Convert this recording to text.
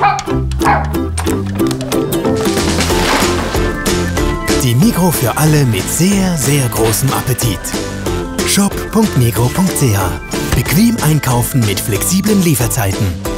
Die Migros für alle mit sehr, sehr großem Appetit. shop.migros.ch. Bequem einkaufen mit flexiblen Lieferzeiten.